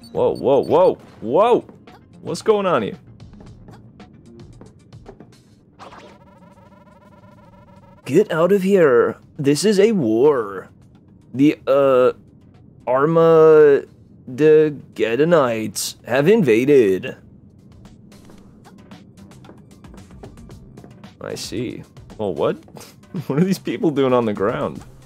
Whoa, whoa, whoa, whoa! What's going on here? Get out of here! This is a war. The, Armageddonites have invaded. I see. Well, what? What are these people doing on the ground?